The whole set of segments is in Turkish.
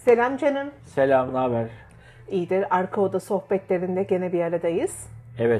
Selam canım. Selam, ne haber? İyidir. Arka oda sohbetlerinde gene bir aradayız. Evet.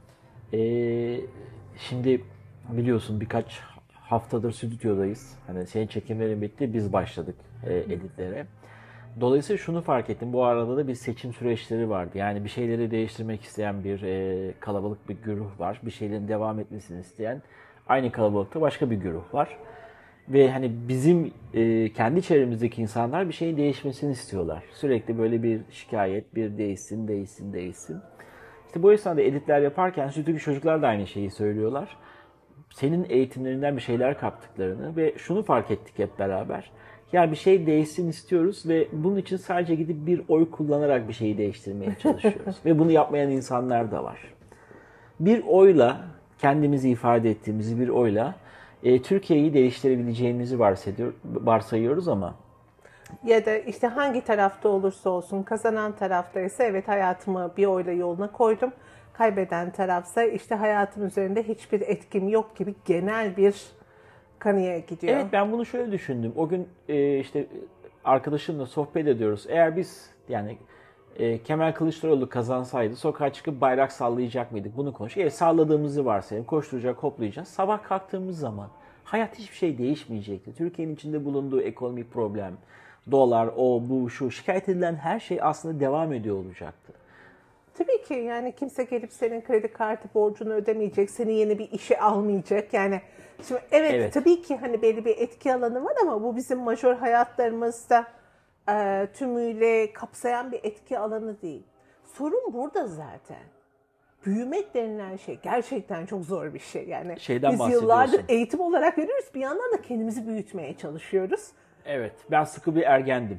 Ee, Şimdi biliyorsun birkaç haftadır stüdyodayız. Hani senin çekimlerin bitti, biz başladık editlere. Dolayısıyla şunu fark ettim. Bu arada da bir seçim süreçleri vardı. Yani bir şeyleri değiştirmek isteyen bir kalabalık bir güruh var. Bir şeylerin devam etmesini isteyen aynı kalabalıkta başka bir güruh var. Ve hani bizim kendi çevremizdeki insanlar bir şeyin değişmesini istiyorlar. Sürekli böyle bir şikayet, bir değişsin, değişsin, değişsin. İşte bu esnada editler yaparken stüdyodaki çocuklar da aynı şeyi söylüyorlar. Senin eğitimlerinden bir şeyler kaptıklarını ve şunu fark ettik hep beraber. Yani bir şey değişsin istiyoruz ve bunun için sadece gidip bir oy kullanarak bir şeyi değiştirmeye çalışıyoruz. Ve bunu yapmayan insanlar da var. Bir oyla, kendimizi ifade ettiğimizi bir oyla Türkiye'yi değiştirebileceğimizi varsayıyoruz ama Ya da işte hangi tarafta olursa olsun kazanan taraftaysa evet hayatımı bir oyla yoluna koydum. Kaybeden tarafsa işte hayatım üzerinde hiçbir etkim yok gibi genel bir kanıya gidiyor. evet, ben bunu şöyle düşündüm. O gün işte arkadaşımla sohbet ediyoruz. Eğer biz yani Kemal Kılıçdaroğlu kazansaydı sokağa çıkıp bayrak sallayacak mıydık? Bunu konuşuyoruz. Salladığımızı varsayalım. Koşturacak, hoplayacağız. Sabah kalktığımız zaman hayat hiçbir şey değişmeyecekti. Türkiye'nin içinde bulunduğu ekonomik problem, dolar, o, bu, şu, şikayet edilen her şey aslında devam ediyor olacaktı. Tabii ki yani kimse gelip senin kredi kartı borcunu ödemeyecek, seni yeni bir işe almayacak. Yani şimdi evet, Evet. tabii ki hani belli bir etki alanı var ama bu bizim majör hayatlarımızda tümüyle kapsayan bir etki alanı değil. Sorun burada zaten. Büyümek denilen şey gerçekten çok zor bir şey. Yani Şeyden biz yıllardır bahsediyorsun. eğitim olarak veriyoruz, bir yandan da kendimizi büyütmeye çalışıyoruz. Evet, ben sıkı bir ergendim.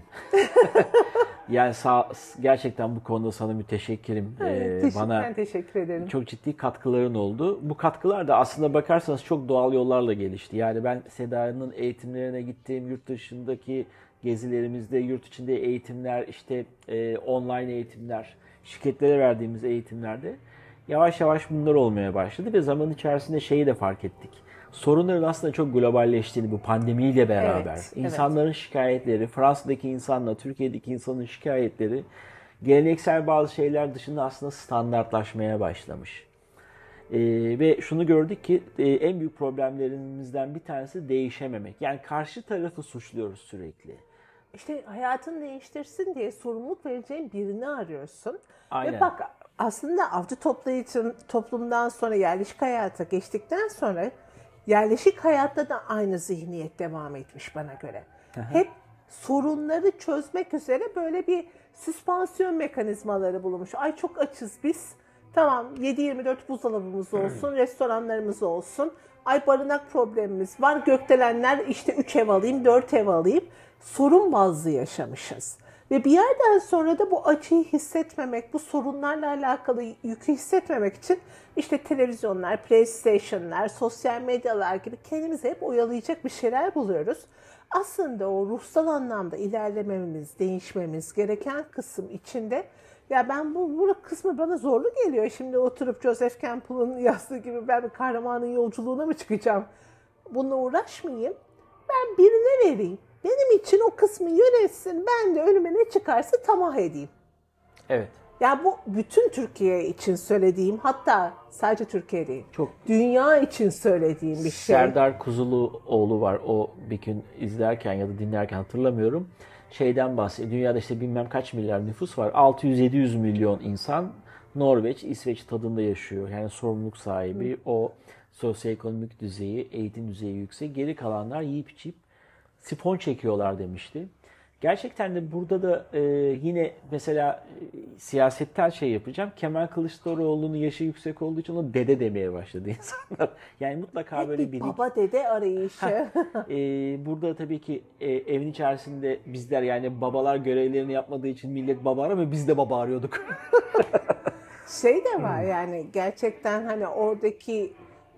Yani gerçekten bu konuda sana müteşekkirim. Ben teşekkür ederim. Çok ciddi katkıların oldu. Bu katkılar da aslında bakarsanız çok doğal yollarla gelişti. Yani ben Seda'nın eğitimlerine gittiğim yurt dışındaki gezilerimizde, yurt içinde eğitimler, işte online eğitimler, şirketlere verdiğimiz eğitimlerde yavaş yavaş bunlar olmaya başladı ve zaman içerisinde şeyi de fark ettik. Sorunların aslında çok globalleştiğini bu pandemiyle beraber, Evet, insanların şikayetleri, Fransa'daki insanla Türkiye'deki insanın şikayetleri geleneksel bazı şeyler dışında aslında standartlaşmaya başlamış. Ve şunu gördük ki en büyük problemlerimizden bir tanesi değişememek. Yani karşı tarafı suçluyoruz sürekli. İşte hayatını değiştirsin diye sorumluluk vereceğin birini arıyorsun. Ve Aynen. bak aslında avcı toplayıcı toplumdan sonra yerleşik hayata geçtikten sonra yerleşik hayatta da aynı zihniyet devam etmiş bana göre. Hep sorunları çözmek üzere böyle bir süspansiyon mekanizmaları bulunmuş. Ay çok açız biz. Tamam 7/24 buzdolabımız olsun, restoranlarımız olsun. Ay barınak problemimiz var. Gökdelenler işte 3 ev alayım, 4 ev alayım. Sorun bazlı yaşamışız. Ve bir yerden sonra da bu acıyı hissetmemek, bu sorunlarla alakalı yükü hissetmemek için işte televizyonlar, PlayStation'lar, sosyal medyalar gibi kendimizi hep oyalayacak bir şeyler buluyoruz. Aslında o ruhsal anlamda ilerlememiz, değişmemiz gereken kısım içinde ya ben bu kısmı bana zorlu geliyor. Şimdi oturup Joseph Campbell'ın yazdığı gibi ben bir kahramanın yolculuğuna mı çıkacağım? Bununla uğraşmayayım. Ben birine vereyim. Benim için o kısmı yönetsin. Ben de önüme ne çıkarsa tamah edeyim. Evet. Ya bu bütün Türkiye için söylediğim, hatta sadece Türkiye değil, Çok dünya için söylediğim bir şey. Serdar Kuzuloğlu var. O bir gün izlerken ya da dinlerken hatırlamıyorum. Şeyden bahsediyor. Dünyada işte bilmem kaç milyar nüfus var. 600-700 milyon insan Norveç, İsveç tadında yaşıyor. Yani sorumluluk sahibi. O sosyoekonomik düzeyi, eğitim düzeyi yüksek. Geri kalanlar yiyip içip sifon çekiyorlar demişti. Gerçekten de burada da yine mesela siyasetten şey yapacağım. Kemal Kılıçdaroğlu'nun yaşı yüksek olduğu için ona dede demeye başladı insanlar. Yani mutlaka Hep böyle bir biri. baba dede arayışı. Burada tabii ki evin içerisinde bizler yani babalar görevlerini yapmadığı için millet baba aramıyor. Biz de baba arıyorduk. Şey de var yani gerçekten hani oradaki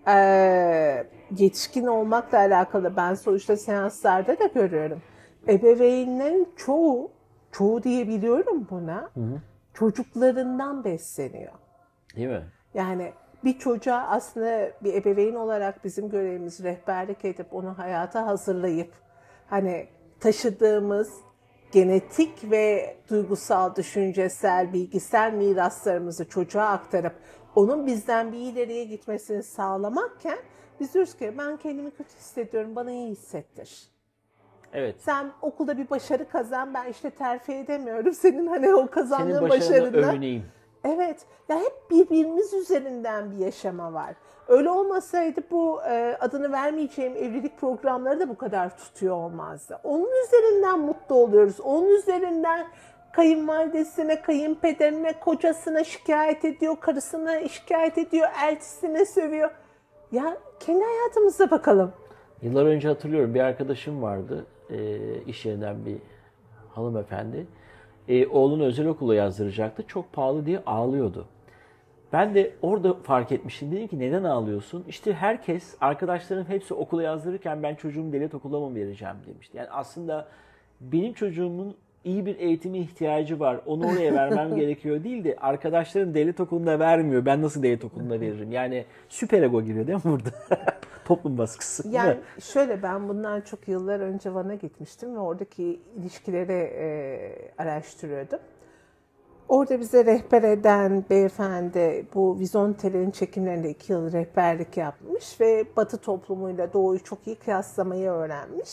yetişkin olmakla alakalı ben sonuçta seanslarda da görüyorum. Ebeveynlerin çoğu diyebiliyorum buna, çocuklarından besleniyor. Değil mi? Yani bir çocuğa aslında bir ebeveyn olarak bizim görevimiz rehberlik edip onu hayata hazırlayıp hani taşıdığımız genetik ve duygusal, düşüncesel, bilgisel miraslarımızı çocuğa aktarıp onun bizden bir ileriye gitmesini sağlamakken biz diyoruz ki ben kendimi kötü hissediyorum, bana iyi hissettir. Evet. Sen okulda bir başarı kazan, ben işte terfi edemiyorum. Senin hani o kazandığın Senin başarını başarından. övüneyim. Evet. Ya hep birbirimiz üzerinden bir yaşama var. Öyle olmasaydı bu adını vermeyeceğim evlilik programları da bu kadar tutuyor olmazdı. Onun üzerinden mutlu oluyoruz. Onun üzerinden kayınvalidesine, kayınpederine, kocasına şikayet ediyor, karısına şikayet ediyor, eltisine sövüyor. Ya kendi hayatımıza bakalım. Yıllar önce hatırlıyorum, bir arkadaşım vardı, iş yerinden bir hanımefendi. Oğlunu özel okula yazdıracaktı. Çok pahalı diye ağlıyordu. Ben de orada fark etmiştim. Dedim ki neden ağlıyorsun? İşte herkes, arkadaşlarım hepsi okula yazdırırken ben çocuğumu devlet okuluna mı vereceğim demişti. Yani aslında benim çocuğumun iyi bir eğitime ihtiyacı var. Onu oraya vermem gerekiyor değil de arkadaşlarım devlet okulunda vermiyor. Ben nasıl devlet okulunda veririm? Yani süper ego giriyor değil mi burada? Toplum baskısı. Yani şöyle, ben bundan çok yıllar önce Van'a gitmiştim ve oradaki ilişkileri araştırıyordum. Orada bize rehber eden beyefendi bu Vizontel'in çekimlerinde 2 yıl rehberlik yapmış ve Batı toplumuyla Doğu'yu çok iyi kıyaslamayı öğrenmiş.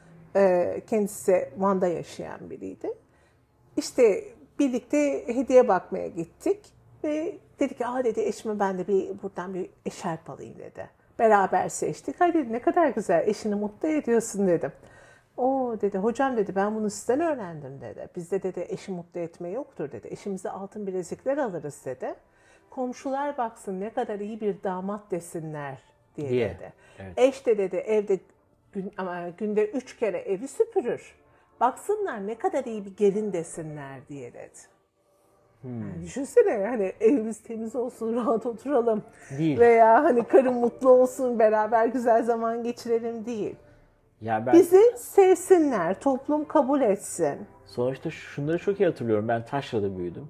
Kendisi Van'da yaşayan biriydi. İşte birlikte hediye bakmaya gittik ve dedi ki dedi eşime ben de buradan bir eşarp alayım dedi. Beraber seçtik. Hayır dedi, ne kadar güzel, eşini mutlu ediyorsun dedim. O dedi, hocam dedi, ben bunu sizden öğrendim dedi. Bizde dedi eşi mutlu etme yoktur dedi. Eşimize altın bilezikler alırız dedi. Komşular baksın ne kadar iyi bir damat desinler diye dedi. Evet. Eş de dedi evde günde 3 kere evi süpürür. Baksınlar ne kadar iyi bir gelin desinler diye dedi. Yani düşünsene, hani evimiz temiz olsun, rahat oturalım. Değil. Veya hani karım mutlu olsun, beraber güzel zaman geçirelim değil. Ya bizi sevsinler, toplum kabul etsin. Sonuçta şunları çok iyi hatırlıyorum. Ben Taşra'da büyüdüm.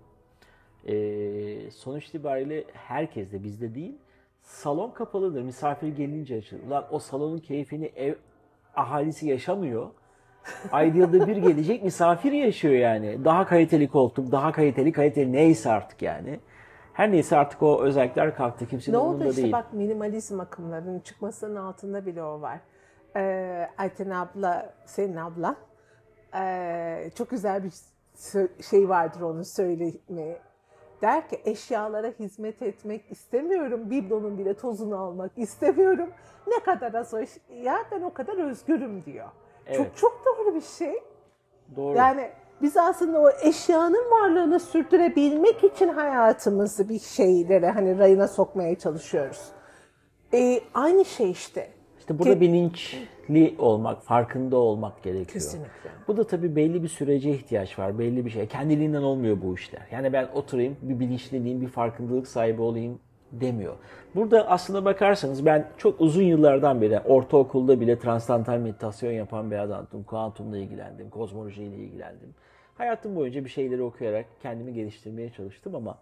Sonuç itibariyle herkes de, bizde değil, salon kapalıdır. Misafir gelince açılır. Ulan o salonun keyfini ev ahalisi yaşamıyor. Ayda yılda bir gelecek misafir yaşıyor yani. Daha kaliteli koltuk, daha kaliteli neyse artık yani. Her neyse artık o özellikler kalktı. Kimsenin umurunda değil. Ne oldu işte bak, minimalizm akımlarının çıkmasının altında bile o var. Ayten abla, senin abla çok güzel bir şey vardır onun söylemi. Der ki eşyalara hizmet etmek istemiyorum. Biblonun bile tozunu almak istemiyorum. Ne kadar az ya ben o kadar özgürüm diyor. Evet. Çok doğru bir şey. Doğru. Yani biz aslında o eşyanın varlığını sürdürebilmek için hayatımızı bir şeylere hani rayına sokmaya çalışıyoruz. Aynı şey işte. İşte burada bilinçli olmak, farkında olmak gerekiyor. Kesinlikle. Bu da tabii belli bir sürece ihtiyaç var, belli bir şey. Kendiliğinden olmuyor bu işler. Yani ben oturayım, bir bilinçliliğim, bir farkındalık sahibi olayım demiyor. Burada aslında bakarsanız ben çok uzun yıllardan beri ortaokulda bile transantal meditasyon yapan bir adamdım. Kuantumla ilgilendim, kozmolojiyle ilgilendim. Hayatım boyunca bir şeyleri okuyarak kendimi geliştirmeye çalıştım ama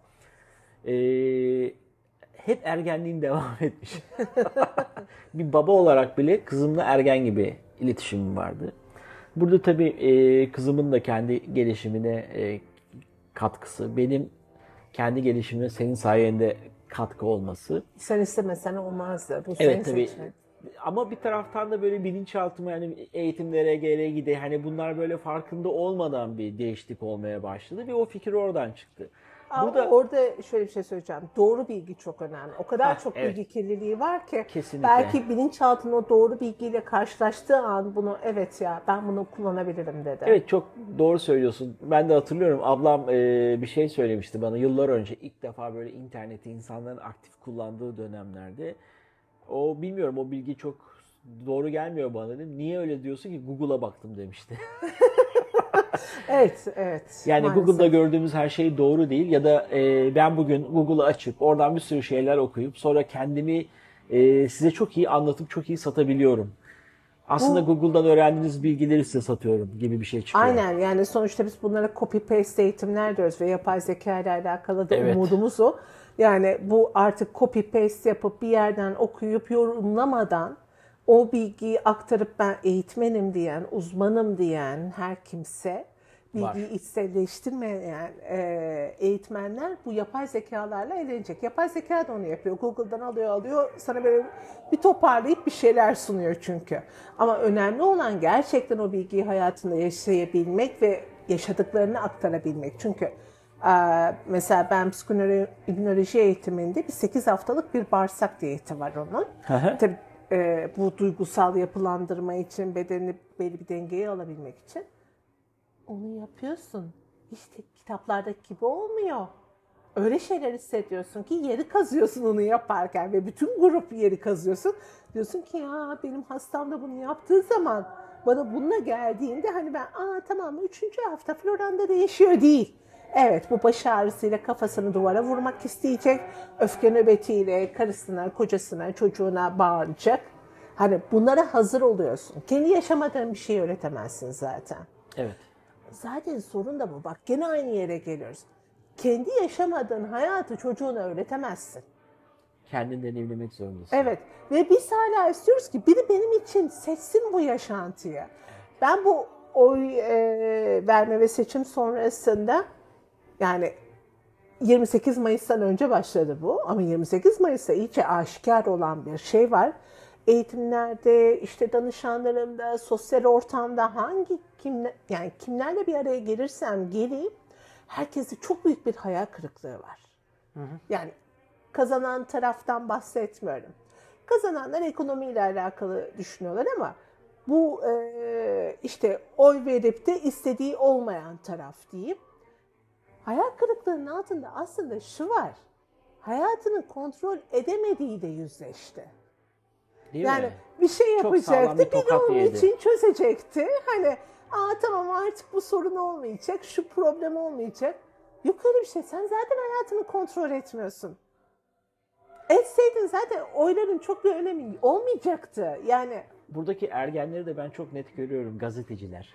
hep ergenliğim devam etmiş. Bir baba olarak bile kızımla ergen gibi iletişimim vardı. Burada tabii kızımın da kendi gelişimine katkısı, benim kendi gelişimime senin sayende katkı olması. Sen istemesen olmazdı. Bu evet tabii. Seçmen. Ama bir taraftan da böyle bilinçaltıma, yani eğitimlere, GLG'de hani bunlar böyle farkında olmadan bir değişiklik olmaya başladı ve o fikir oradan çıktı. Orada şöyle bir şey söyleyeceğim. Doğru bilgi çok önemli. O kadar çok bilgi kirliliği var ki kesinlikle. Belki bilinçaltının o doğru bilgiyle karşılaştığı an bunu evet ya ben bunu kullanabilirim dedi. Evet, çok doğru söylüyorsun. Ben de hatırlıyorum, ablam bir şey söylemişti bana yıllar önce, ilk defa böyle interneti insanların aktif kullandığı dönemlerde. Bilmiyorum, o bilgi çok doğru gelmiyor bana dedim. Niye öyle diyorsun ki? Google'a baktım demişti. Evet. Yani maalesef. Google'da gördüğümüz her şey doğru değil ya da ben bugün Google'ı açıp oradan bir sürü şeyler okuyup sonra kendimi size çok iyi anlatıp çok iyi satabiliyorum. Aslında Google'dan öğrendiğiniz bilgileri size satıyorum gibi bir şey çıkıyor. Aynen, yani sonuçta biz bunlara copy paste eğitimler diyoruz ve yapay zeka ile alakalı da umudumuz o. Yani bu artık copy paste yapıp bir yerden okuyup yorumlamadan o bilgiyi aktarıp ben eğitmenim diyen, uzmanım diyen her kimse bilgiyi Var. içselleştirmeyen eğitmenler bu yapay zekalarla eğlenecek. Yapay zeka da onu yapıyor. Google'dan alıyor, sana böyle bir toparlayıp bir şeyler sunuyor çünkü. Ama önemli olan gerçekten o bilgiyi hayatında yaşayabilmek ve yaşadıklarını aktarabilmek. Çünkü mesela ben psikoneuroimmünoloji eğitiminde bir 8 haftalık bir bağırsak diyeti var onun. Tabii bu duygusal yapılandırma için, bedeni belli bir dengeye alabilmek için. Onu yapıyorsun. İşte kitaplardaki gibi olmuyor. Öyle şeyler hissediyorsun ki yeri kazıyorsun onu yaparken ve bütün grup yeri kazıyorsun. Diyorsun ki ya benim hastam da bunu yaptığı zaman bana bununla geldiğinde hani ben tamam 3. hafta Floran'da değişiyor değil. Evet bu baş ağrısıyla kafasını duvara vurmak isteyecek. Öfke nöbetiyle karısına, kocasına, çocuğuna bağıracak. Hani bunlara hazır oluyorsun. Kendi yaşamadığın bir şey öğretemezsin zaten. Evet. Zaten sorun da bu. Bak gene aynı yere geliyoruz. Kendi yaşamadığın hayatı çocuğuna öğretemezsin. Kendin deneyimlemek zorundasın. Evet. Ve biz hala istiyoruz ki biri benim için seçsin bu yaşantıyı. Ben bu oy verme ve seçim sonrasında yani 28 Mayıs'tan önce başladı bu. Ama 28 Mayıs'ta iyice aşikar olan bir şey var. Eğitimlerde, işte danışanlarımda, sosyal ortamda yani kimlerle bir araya gelirsem geleyim, herkeste çok büyük bir hayal kırıklığı var. Yani kazanan taraftan bahsetmiyorum. Kazananlar ekonomiyle alakalı düşünüyorlar ama bu işte oy verip de istediği olmayan taraf diyeyim. Hayal kırıklığının altında aslında şu var. Hayatını kontrol edemediği de yüzleşti. Değil yani mi? bir şey yapacaktı, bir de onun yedi. için çözecekti. Hani tamam artık bu sorun olmayacak, şu problem olmayacak. Yok öyle bir şey. Sen zaten hayatını kontrol etmiyorsun. Etseydin zaten oyların çok bir önemi olmayacaktı. Yani buradaki ergenleri de ben çok net görüyorum, gazeteciler.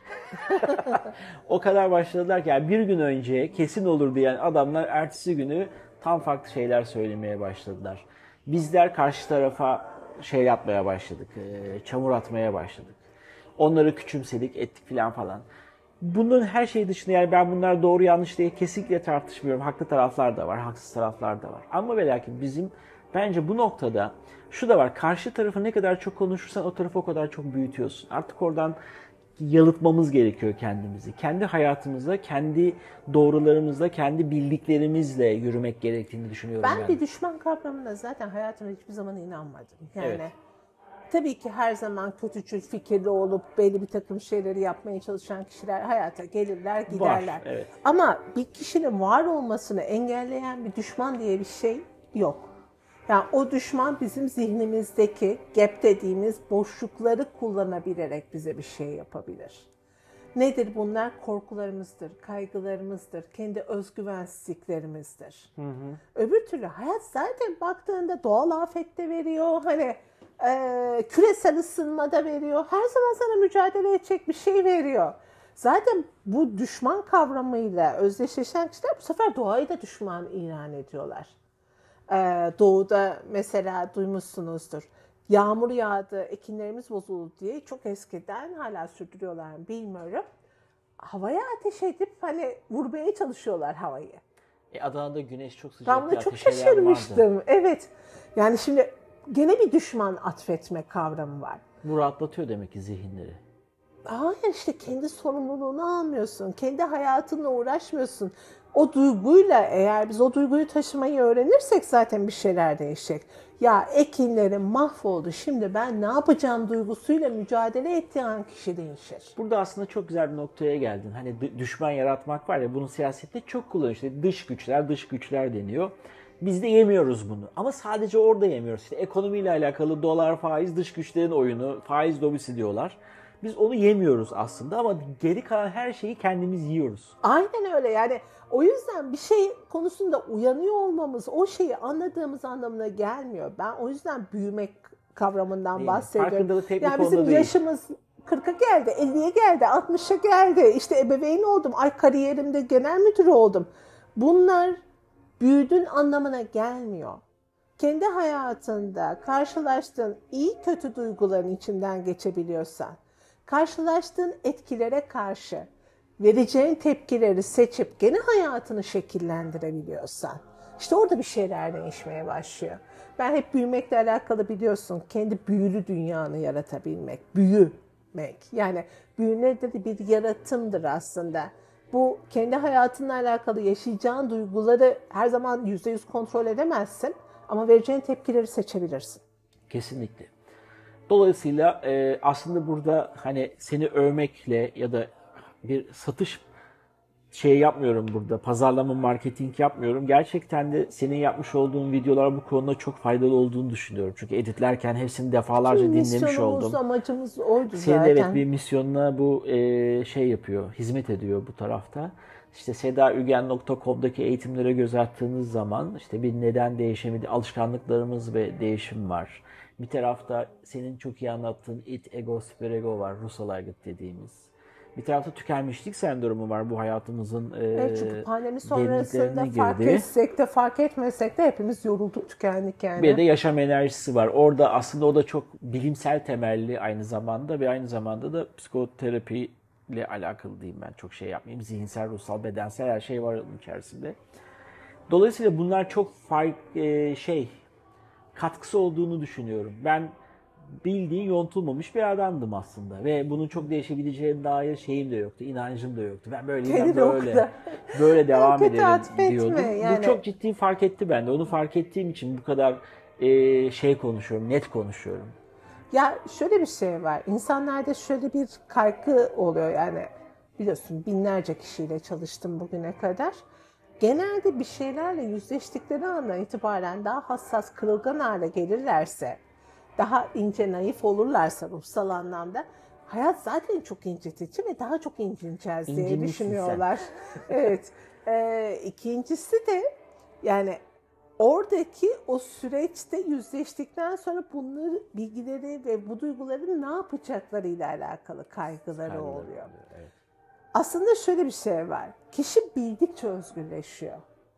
O kadar başladılar ki yani bir gün önce kesin olur diyen adamlar ertesi günü tam farklı şeyler söylemeye başladılar. Bizler karşı tarafa şey yapmaya başladık, çamur atmaya başladık. Onları küçümsedik, ettik falan. Bunların her şey dışında yani ben bunlar doğru yanlış diye kesinlikle tartışmıyorum. Haklı taraflar da var, haksız taraflar da var. Ama ve lakin bizim bence bu noktada şu da var. Karşı tarafı ne kadar çok konuşursan o tarafı o kadar çok büyütüyorsun. Artık oradan yalıtmamız gerekiyor kendimizi. Kendi hayatımızda, kendi doğrularımızla, kendi bildiklerimizle yürümek gerektiğini düşünüyorum ben bir düşman kavramına zaten hayatımda hiçbir zaman inanmadım. Yani Evet. Tabii ki her zaman kötücül fikirli olup belli bir takım şeyleri yapmaya çalışan kişiler hayata gelirler, giderler. Var, evet. Ama bir kişinin var olmasını engelleyen bir düşman diye bir şey yok. Yani o düşman bizim zihnimizdeki gap dediğimiz boşlukları kullanabilerek bize bir şey yapabilir. Nedir bunlar? Korkularımızdır, kaygılarımızdır, kendi özgüvensizliklerimizdir. Öbür türlü hayat zaten baktığında doğal afette veriyor, hani küresel ısınmada veriyor, her zaman sana mücadele edecek bir şey veriyor. Zaten bu düşman kavramıyla özdeşleşen kişiler bu sefer doğayı da düşman ilan ediyorlar. Doğuda mesela duymuşsunuzdur. Yağmur yağdı, ekinlerimiz bozuldu diye çok eskiden hala sürdürüyorlar mı bilmiyorum. Havaya ateş edip hani vurmaya çalışıyorlar havayı. Adana'da güneş çok sıcak. Ben buna çok şaşırmıştım. Evet. Yani şimdi gene bir düşman atfetme kavramı var. Bu rahatlatıyor demek ki zihinleri. Hayır işte kendi sorumluluğunu almıyorsun. Kendi hayatınla uğraşmıyorsun. O duyguyla eğer biz o duyguyu taşımayı öğrenirsek zaten bir şeyler değişecek. Ya ekinlerim mahvoldu şimdi ben ne yapacağım duygusuyla mücadele ettiği an kişi değişir. Burada aslında çok güzel bir noktaya geldin. Hani düşman yaratmak var ya bunu siyasette çok kullanılıyor. İşte dış güçler deniyor. Biz de yemiyoruz bunu. Ama sadece orada yemiyoruz. İşte ekonomiyle alakalı dolar, faiz, dış güçlerin oyunu, faiz lobisi diyorlar. Biz onu yemiyoruz aslında ama geri kalan her şeyi kendimiz yiyoruz. Aynen öyle yani o yüzden bir şey konusunda uyanıyor olmamız o şeyi anladığımız anlamına gelmiyor. Ben o yüzden büyümek kavramından bahsediyorum. Farkındalık tek bir yani konuda bizim değil. yaşımız 40'a geldi, 50'ye geldi, 60'a geldi. İşte ebeveyn oldum, kariyerimde genel müdür oldum. Bunlar büyüdün anlamına gelmiyor. Kendi hayatında karşılaştığın iyi kötü duyguların içinden geçebiliyorsan, karşılaştığın etkilere karşı vereceğin tepkileri seçip gene hayatını şekillendirebiliyorsan, işte orada bir şeyler değişmeye başlıyor. Ben hep büyümekle alakalı biliyorsun, kendi büyülü dünyanı yaratabilmek, büyümek. Yani büyü nedir? Bir yaratımdır aslında. Bu kendi hayatınla alakalı yaşayacağın duyguları her zaman %100 kontrol edemezsin ama vereceğin tepkileri seçebilirsin. Kesinlikle. Dolayısıyla aslında burada hani seni övmekle ya da bir satış yapmıyorum burada. Pazarlama, marketing yapmıyorum. Gerçekten de senin yapmış olduğun videolar bu konuda çok faydalı olduğunu düşünüyorum. Çünkü editlerken hepsini defalarca dinlemiş oldum. Amacımız oydu Senin zaten. evet bir misyonuna bu yapıyor, hizmet ediyor bu tarafta. İşte sedaugen.com'daki eğitimlere göz attığınız zaman işte bir neden değişimi, alışkanlıklarımız ve değişim var. Bir tarafta senin çok iyi anlattığın id, ego, süperego var, ruhsal aygıt dediğimiz. Bir tarafta tükenmişlik sendromu var bu hayatımızın Evet, çünkü pandemi sonrasında derinliklerine fark girdi. etsek de fark etmesek de hepimiz yorulduk, tükendik yani. Bir de yaşam enerjisi var. Orada aslında o da çok bilimsel temelli aynı zamanda ve aynı zamanda da psikoterapi ile alakalı diyeyim ben. Çok şey yapmayayım. Zihinsel, ruhsal, bedensel her şey var onun içerisinde. Dolayısıyla bunlar çok katkısı olduğunu düşünüyorum. Ben bildiğin yontulmamış bir adamdım aslında ve bunun çok değişebileceğine dair şeyim de yoktu, inancım da yoktu. Ben böyleyim, böyle devam ederim diyordum. Yani. Bu çok ciddi fark etti bende. Onu fark ettiğim için bu kadar konuşuyorum, net konuşuyorum. Ya şöyle bir şey var. İnsanlarda şöyle bir kaygı oluyor yani. Biliyorsun binlerce kişiyle çalıştım bugüne kadar. Genelde bir şeylerle yüzleştikleri andan itibaren daha hassas, kırılgan hale gelirlerse, daha ince, naif olurlarsa ruhsal anlamda, hayat zaten çok incitici ve daha çok incineceğiz diye düşünüyorlar. Evet. İkincisi de yani oradaki o süreçte yüzleştikten sonra bunları, bilgileri ve bu duyguların ne yapacaklarıyla alakalı kaygıları oluyor. Evet. Aslında şöyle bir şey var. Kişi bildikçe özgürleşiyor.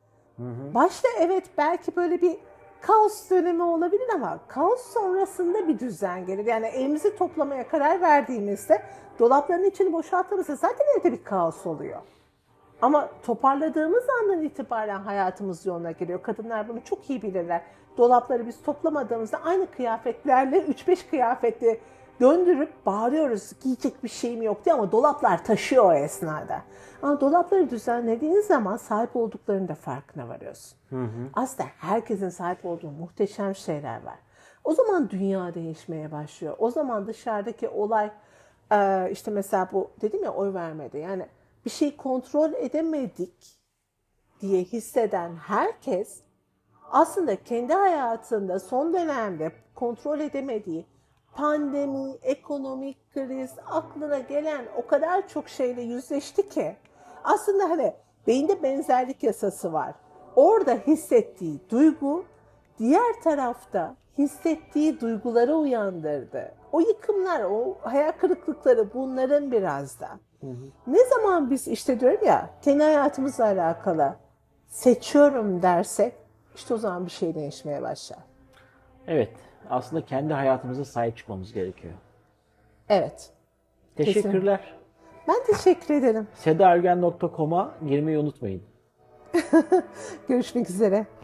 Başta evet belki böyle bir kaos dönemi olabilir ama kaos sonrasında bir düzen gelir. Yani elimizi toplamaya karar verdiğimizde, dolapların içini boşalttığımızda zaten evde bir kaos oluyor. Ama toparladığımız andan itibaren hayatımız yoluna giriyor. Kadınlar bunu çok iyi bilirler. Dolapları biz toplamadığımızda aynı kıyafetlerle 3-5 kıyafeti döndürüp bağırıyoruz. Giyecek bir şeyim yok diye ama dolaplar taşıyor o esnada. Ama dolapları düzenlediğin zaman sahip olduklarının da farkına varıyorsun. Aslında herkesin sahip olduğu muhteşem şeyler var. O zaman dünya değişmeye başlıyor. O zaman dışarıdaki olay, işte mesela bu dedim ya, oy vermedi. Yani bir şeyi kontrol edemedik diye hisseden herkes aslında kendi hayatında son dönemde kontrol edemediği pandemi, ekonomik kriz, aklına gelen o kadar çok şeyle yüzleşti ki aslında hani beyinde benzerlik yasası var. Orada hissettiği duygu diğer tarafta hissettiği duyguları uyandırdı. O yıkımlar, o hayal kırıklıkları bunların biraz da. Ne zaman biz işte diyorum ya kendi hayatımızla alakalı seçiyorum dersek işte o zaman bir şey değişmeye başlar. Evet. Aslında kendi hayatımıza sahip çıkmamız gerekiyor. Evet. Teşekkürler. Kesin. Ben teşekkür ederim. sedaugen.com'a girmeyi unutmayın. Görüşmek üzere.